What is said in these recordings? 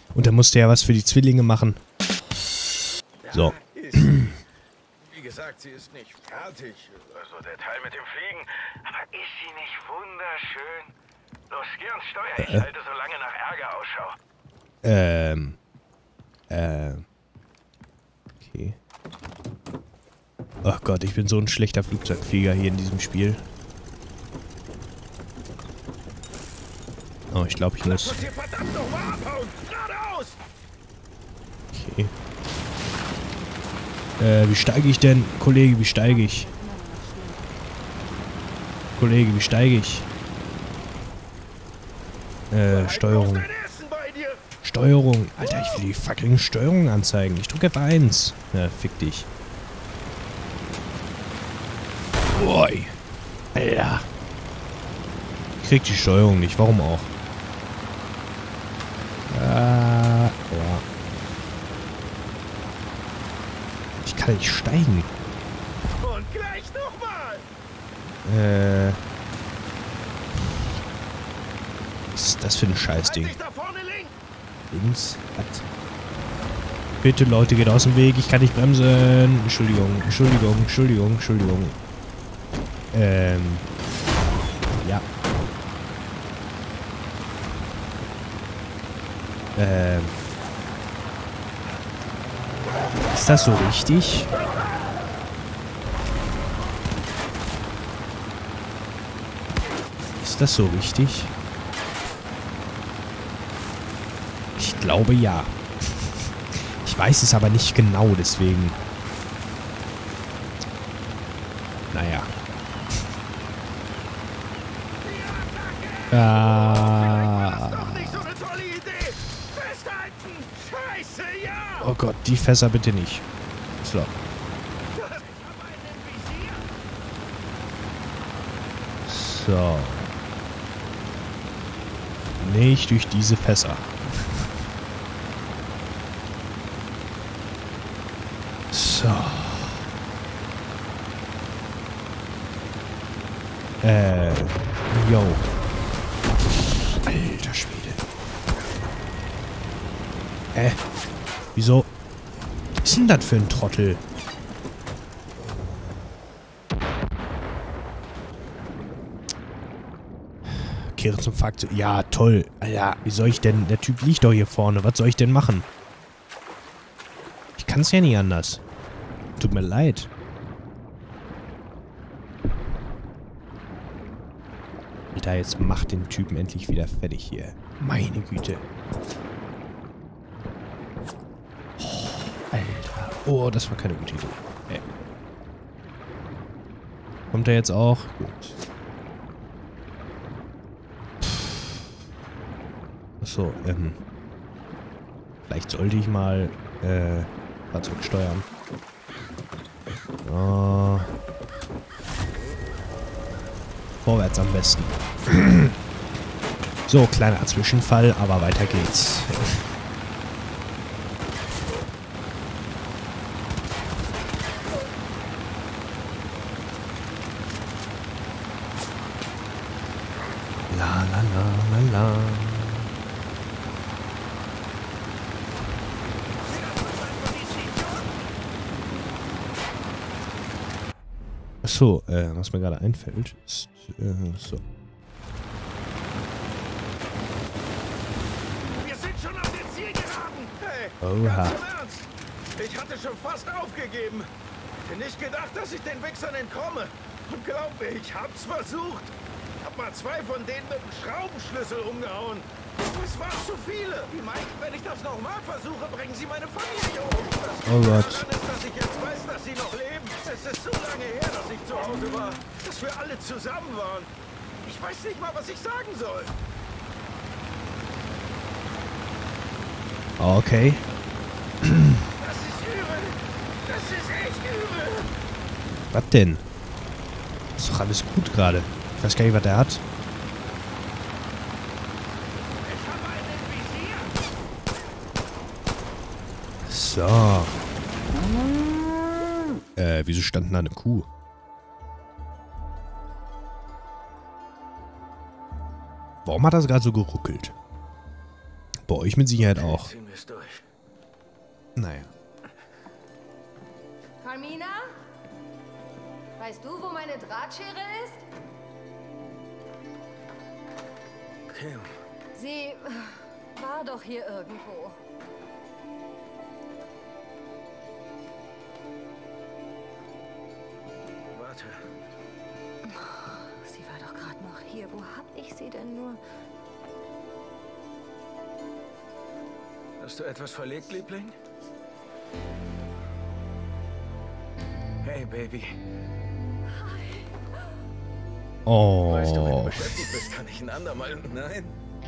Und er musste ja was für die Zwillinge machen. So. Wie gesagt, sie ist nicht fertig. Also der Teil mit dem Fliegen. Aber ist sie nicht wunderschön? Los, geh ans Steuer. Ich halte so lange nach Ärger Ausschau. Okay. Oh Gott, ich bin so ein schlechter Flugzeugflieger hier in diesem Spiel. Oh, ich glaube, ich muss... Lass uns hier verdammt nochmal abhauen! Geradeaus! Okay. Wie steige ich denn? Kollege, wie steige ich? Kollege, wie steige ich? Steuerung. Dein Essen bei dir! Steuerung. Alter, ich will die fucking Steuerung anzeigen. Ich drücke F1. Ja, fick dich. Oi. Alter. Ich krieg die Steuerung nicht. Warum auch? Ja. Ich kann nicht steigen. Und gleich nochmal! Was ist das für ein Scheißding? Halt dich da vorne links! Links? Was? Bitte, Leute, geht aus dem Weg. Ich kann nicht bremsen. Entschuldigung, Entschuldigung, Entschuldigung, Entschuldigung. Ja. Ist das so richtig? Ist das so richtig? Ich glaube ja. Ich weiß es aber nicht genau, deswegen. Naja. Doch nicht so eine tolle Idee! Festhalten! Scheiße, ja! Oh Gott, die Fässer bitte nicht. So. So. Nicht durch diese Fässer. So. Yo. Alter Schwede. Wieso? Was ist denn das für ein Trottel? Kehre zum Fakt. Ja, toll. Ja, wie soll ich denn... Der Typ liegt doch hier vorne. Was soll ich denn machen? Ich kann es ja nicht anders. Tut mir leid. Alter, jetzt macht den Typen endlich wieder fertig hier. Meine Güte. Oh, Alter. Oh, das war keine gute Idee. Ey. Kommt er jetzt auch? Gut. Achso, vielleicht sollte ich mal, Fahrzeug steuern. Oh. Vorwärts am besten. So, kleiner Zwischenfall, aber weiter geht's. La la la la la. Achso, was mir gerade einfällt, ist, so. Wir sind schon auf den Zielgeraden! Hey, Oha. ganz im Ernst! Ich hatte schon fast aufgegeben. Hätte nicht gedacht, dass ich den Wichsern entkomme. Und glaub mir, ich hab's versucht. Hab mal 2 von denen mit dem Schraubenschlüssel umgehauen. Es waren zu viele. Die meinten, wenn ich das nochmal versuche, bringen sie meine Familie um. Das Oh Gott. daran ist, dass ich jetzt weiß, dass sie noch leben. Es ist so lange her, dass ich zu Hause war. Dass wir alle zusammen waren. Ich weiß nicht mal, was ich sagen soll. Okay. Das ist übel. Das ist echt übel. Was denn? Ist doch alles gut gerade. Ich weiß gar nicht, was der hat. Ich habe einen im Visier. So. Wieso stand da eine Kuh? Warum hat das gerade so geruckelt? Bei euch mit Sicherheit auch. Ziehen wir es durch. Naja. Carmina? Weißt du, wo meine Drahtschere ist? Kim, Sie war doch hier irgendwo. warte. Sie war doch gerade noch hier. Wo hab ich sie denn nur? Hast du etwas verlegt, Liebling? Hey, Baby. Oh. Weißt du, wenn du beschäftigt bist, kann ich ein andermal... Nein?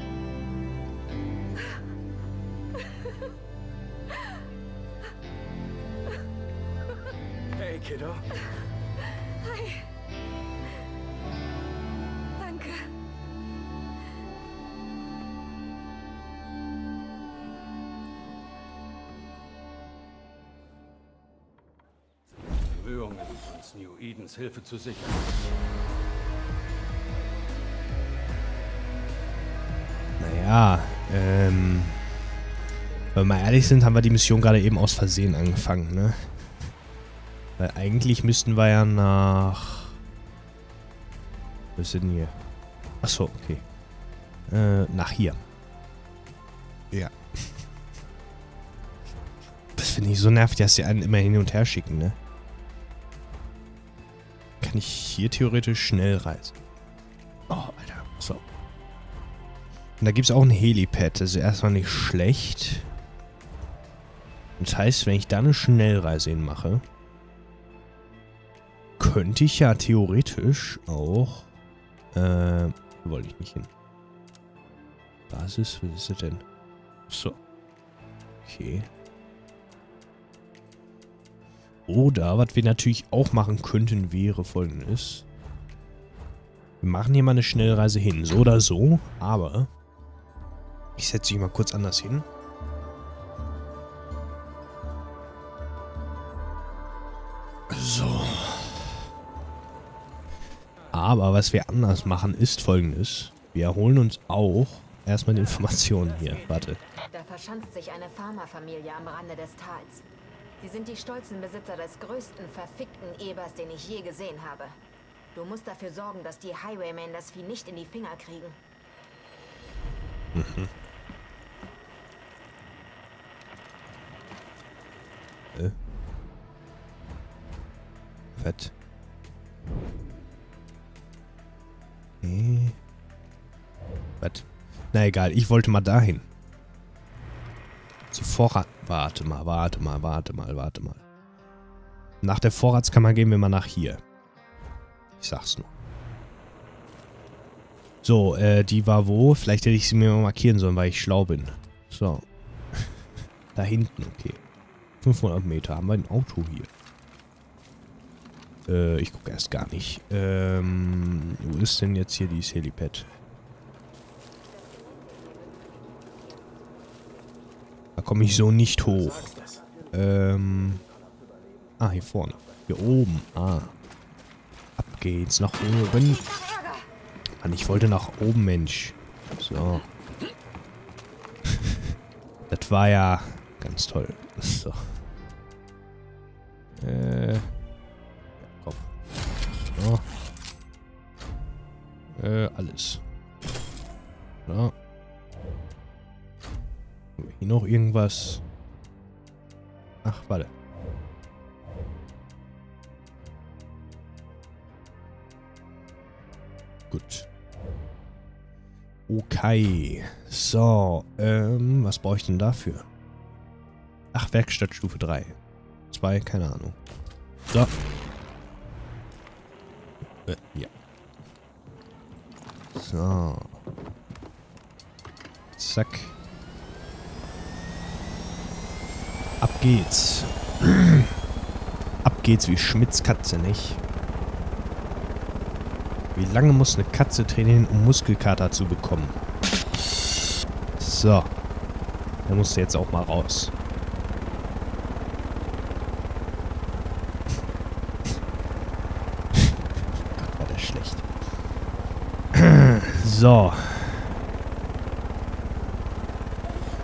Hey, Kiddo. Hi. Danke. Bemühungen, uns New Edens Hilfe zu sichern. Naja, wenn wir mal ehrlich sind, haben wir die Mission gerade eben aus Versehen angefangen, ne? Weil eigentlich müssten wir ja nach... Was ist denn hier? Achso, okay. Nach hier. Ja. Das finde ich so nervig, dass die einen immer hin und her schicken, ne? Kann ich hier theoretisch schnell reisen? Oh, Alter. So. Und da gibt es auch ein Helipad. Das ist erstmal nicht schlecht. Das heißt, wenn ich da eine Schnellreise hinmache, könnte ich ja theoretisch auch... wollte ich nicht hin. Basis, was ist das denn? So. Okay. Oder, was wir natürlich auch machen könnten, wäre Folgendes. Wir machen hier mal eine Schnellreise hin. So oder so. Aber ich setze mich mal kurz anders hin. So. Aber was wir anders machen, ist Folgendes. Wir holen uns auch erstmal die Informationen hier. Warte. Da verschanzt sich eine Farmerfamilie am Rande des Tals. Sie sind die stolzen Besitzer des größten verfickten Ebers, den ich je gesehen habe. Du musst dafür sorgen, dass die Highwaymen das Vieh nicht in die Finger kriegen. Mhm. Fett. Was? Na egal, ich wollte mal dahin. Zur Vorrat... Warte mal. Nach der Vorratskammer gehen wir mal nach hier. Ich sag's nur. So, die war wo? Vielleicht hätte ich sie mir mal markieren sollen, weil ich schlau bin. So. Da hinten, okay. 500 Meter haben wir ein Auto hier. Ich gucke erst gar nicht. Wo ist denn jetzt hier dieses Helipad? Da komme ich so nicht hoch. Hier vorne. Hier oben. Ab geht's nach oben. Mann, ich wollte nach oben, Mensch. So. Das war ja ganz toll. So. Komm. So. Alles. So. Hier noch irgendwas? Ach, warte. Gut. Okay. So, was brauche ich denn dafür? Ach, Werkstattstufe 3. 2, keine Ahnung. So. Ja. So. Zack. Ab geht's. Ab geht's wie Schmitz Katze, nicht? Wie lange muss eine Katze trainieren, um Muskelkater zu bekommen? So. Der musste jetzt auch mal raus. Gott, war der schlecht. So.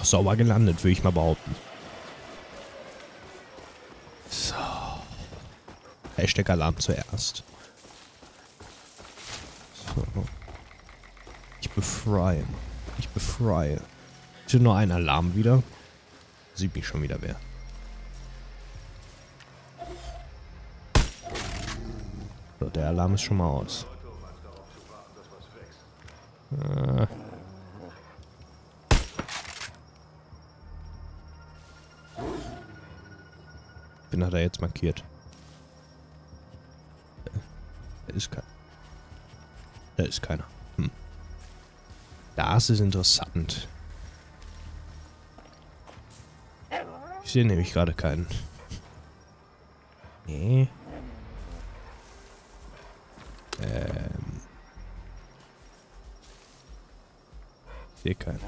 sauber gelandet, würde ich mal behaupten. So. Hashtag Alarm zuerst. So. Ich befreie. Ich befreie. Bitte nur ein Alarm wieder. Sieht mich schon wieder wer. So, der Alarm ist schon mal aus. Bin hat er jetzt markiert. Da ist keiner. Da ist keiner. Hm. Das ist interessant. Ich sehe nämlich gerade keinen. Nee. Ich sehe keinen.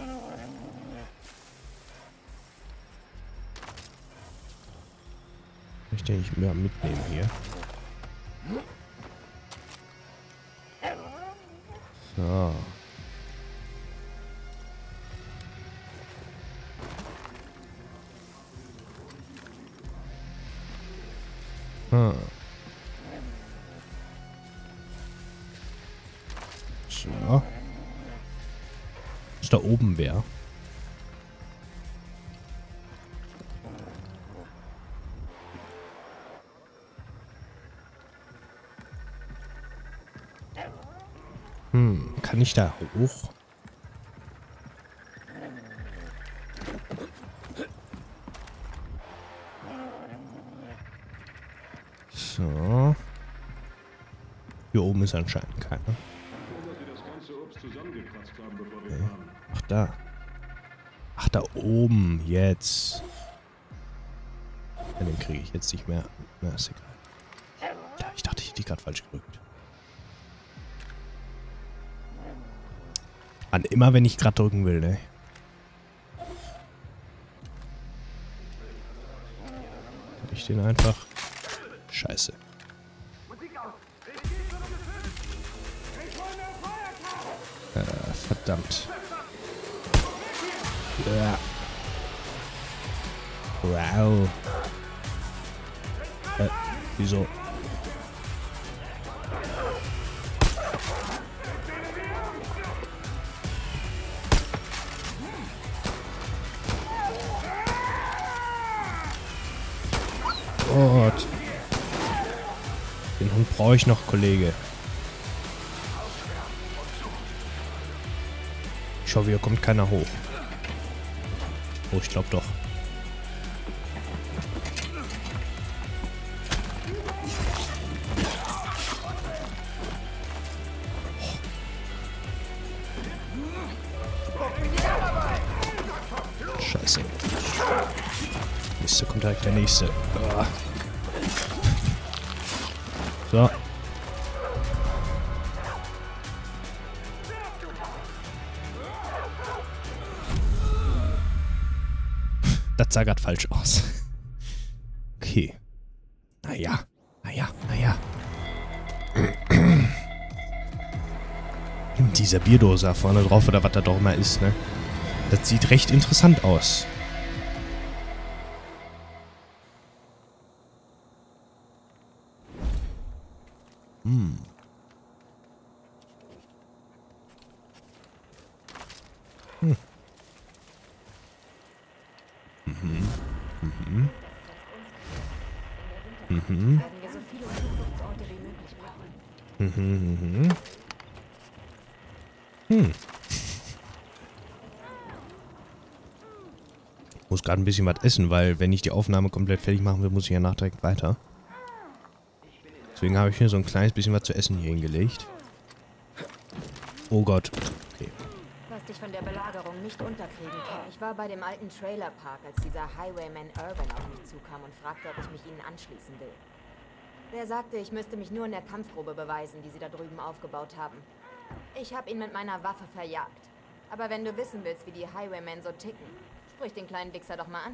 Ich den nicht mehr mitnehmen hier. So. So. Ist da oben wer? Kann ich da hoch? So. Hier oben ist anscheinend keiner. Okay. Ach, da. Ach, da oben. Jetzt. Ja, den kriege ich jetzt nicht mehr. Na, ist egal. Ja, ich dachte, ich hätte die gerade falsch gedrückt. Wann immer, wenn ich gerade drücken will, ne? Kann ich den einfach... Scheiße. Verdammt. Ja. Wow. Wieso? Gott. Den Hund brauche ich noch, Kollege. Ich hoffe, hier kommt keiner hoch. Oh, ich glaube doch. Oh. Scheiße. Nächste kommt direkt der nächste. Ah. So. Das sah gerade falsch aus. Okay. Naja. Dieser Bierdose da vorne drauf oder was da doch immer ist, ne? Das sieht recht interessant aus. Ich muss gerade ein bisschen was essen, weil wenn ich die Aufnahme komplett fertig machen will, muss ich ja nach direkt weiter. Deswegen habe ich mir so ein kleines bisschen was zu essen hier hingelegt. Oh Gott. Okay. Was dich von der Belagerung nicht unterkriegen kann. Ich war bei dem alten Trailerpark, als dieser Highwayman Irvin auf mich zukam und fragte, ob ich mich ihnen anschließen will. Der sagte, ich müsste mich nur in der Kampfgrube beweisen, die sie da drüben aufgebaut haben. Ich habe ihn mit meiner Waffe verjagt. Aber wenn du wissen willst, wie die Highwaymen so ticken, sprich den kleinen Wichser doch mal an.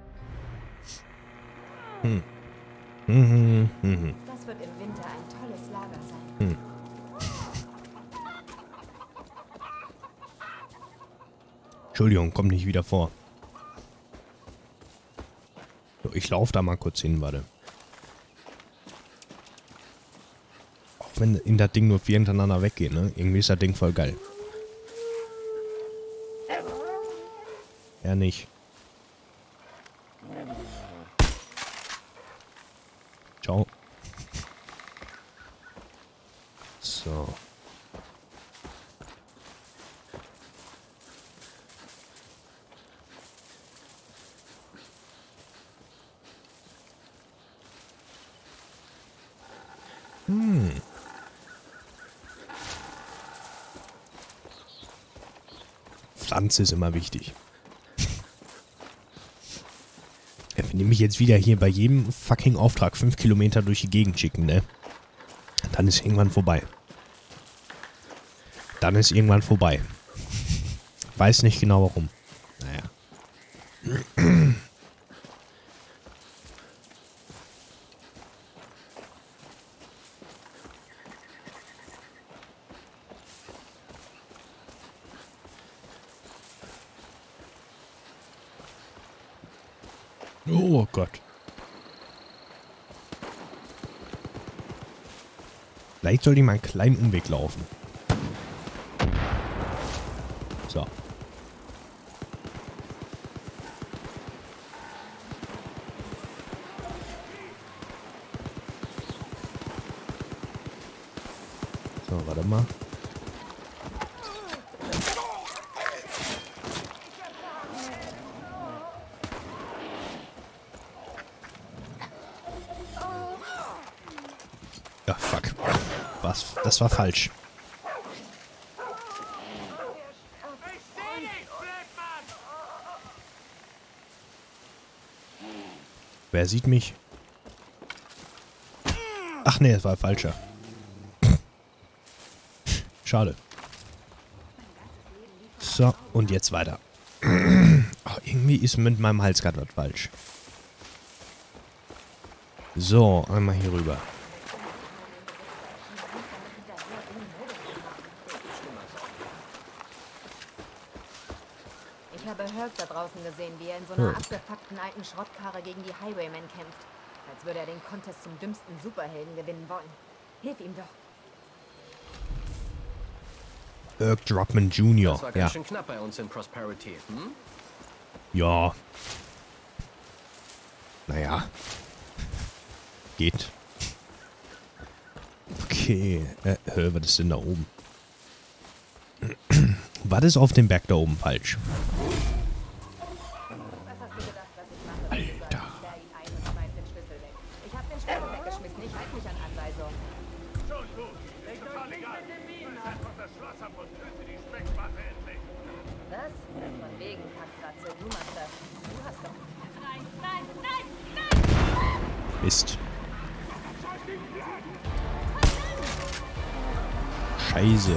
Das wird im Winter ein tolles Entschuldigung, kommt nicht wieder vor. So, ich laufe da mal kurz hin, warte. Auch wenn in das Ding nur 4 hintereinander weggehen, ne? Irgendwie ist das Ding voll geil. Ja, nicht. Ciao. So. Pflanze ist immer wichtig. Ja, wenn die mich jetzt wieder hier bei jedem fucking Auftrag 5 Kilometer durch die Gegend schicken, ne? Dann ist irgendwann vorbei. Dann ist irgendwann vorbei. Weiß nicht genau warum. Naja. Oh Gott. Vielleicht sollte ich mal einen kleinen Umweg laufen. So. So, warte mal. Ja, fuck. Was? Das war falsch. Wer sieht mich? Ach nee, das war falscher. Schade. So, und jetzt weiter. Oh, irgendwie ist mit meinem Hals gerade was falsch. So, einmal hier rüber. Ich habe Herc da draußen gesehen, wie er in so einer abgefuckten alten Schrottkarre gegen die Highwaymen kämpft. Als würde er den Contest zum dümmsten Superhelden gewinnen wollen. Hilf ihm doch. Herc Druckmann Jr. Das war ganz schön knapp bei uns in Prosperity, hm? Ja. Naja. Geht. Okay. Was ist denn da oben? Was ist auf dem Berg da oben falsch? Alter. Ich hab den Schlüssel weggeschmissen. Ich halte mich an Anweisung. Schon gut. Ich befahle egal. Setz auf das Schloss ab und töte die Speckwache endlich. Was? Von wegen, Kackratze. Du machst das. Du hast doch... Nein, nein, nein, nein! Mist. Scheiße.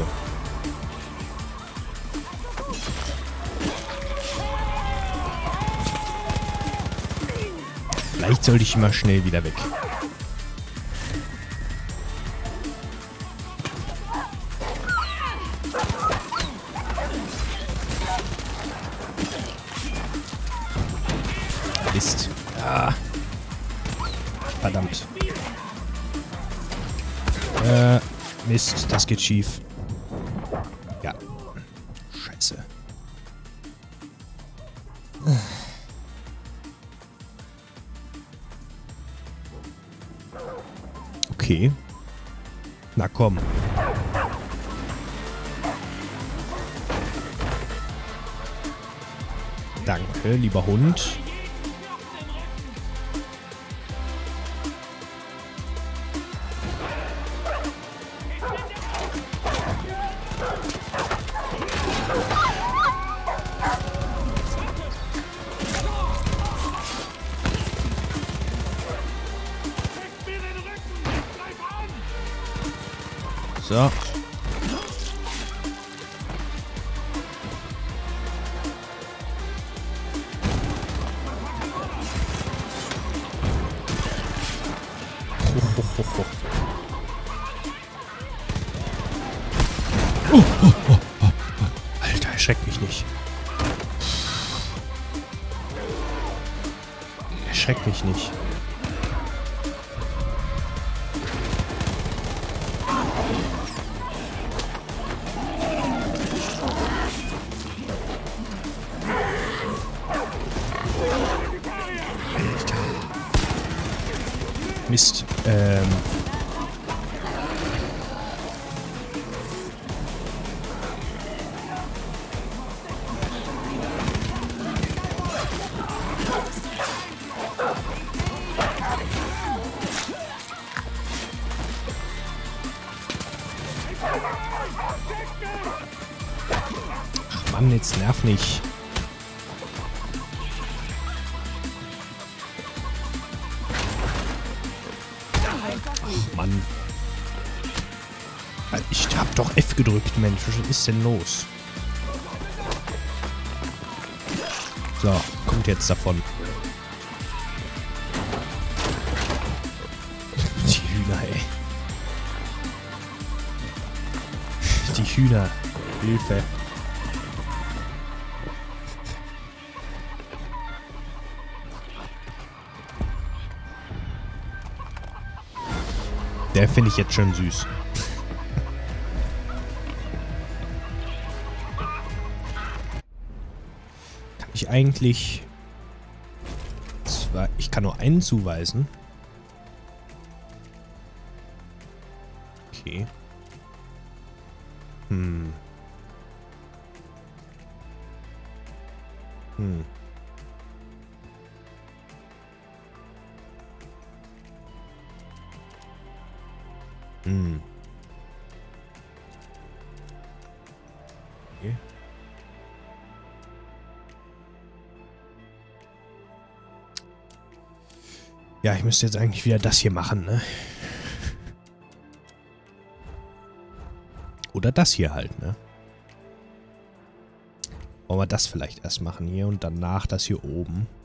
Vielleicht sollte ich mal schnell wieder weg. Mist. Ah. Verdammt. Mist, das geht schief. Ja. Scheiße. Okay. Na komm. Danke, lieber Hund. So. Alter, erschreckt mich nicht. erschreck mich nicht. Mist. Ach Mann, jetzt nerv nicht. Ach Mann. Ich hab doch F gedrückt, Mensch. Was ist denn los? So, kommt jetzt davon. Die Hühner, ey. Die Hühner. Hilfe. Der finde ich jetzt schon süß. Kann ich eigentlich... Ich kann nur einen zuweisen. Okay. Hm. Okay. Ja, ich müsste jetzt eigentlich wieder das hier machen, ne? Oder das hier halt, ne? Wollen wir das vielleicht erst machen hier und danach das hier oben?